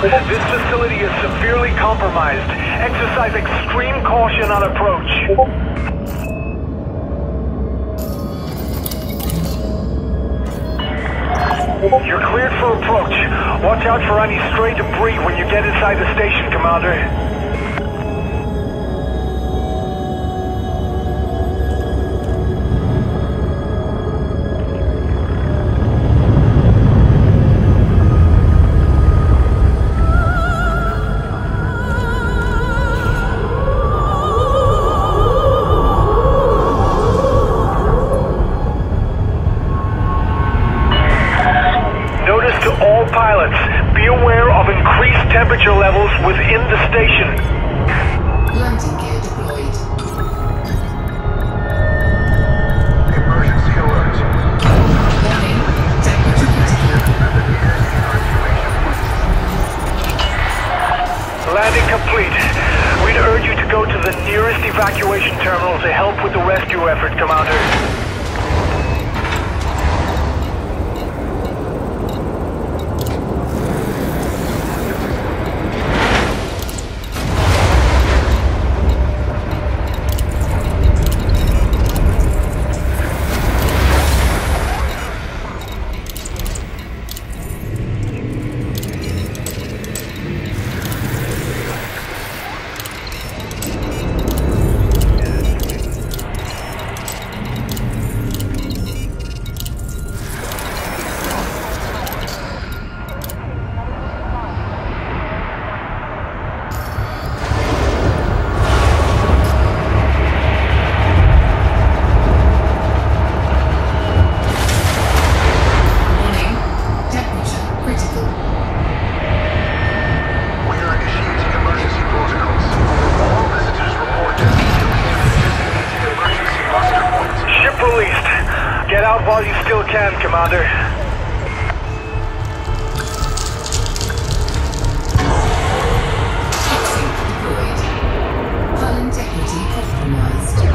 This facility is severely compromised. Exercise extreme caution on approach. You're cleared for approach. Watch out for any stray debris when you get inside the station, Commander. All pilots, be aware of increased temperature levels within the station. Landing gear deployed. Emergency alert. Warning, temperature critical. Landing complete. We'd urge you to go to the nearest evacuation terminal to help with the rescue effort, Commander. Get out while you still can, Commander. Exit deployed. Hull integrity compromised.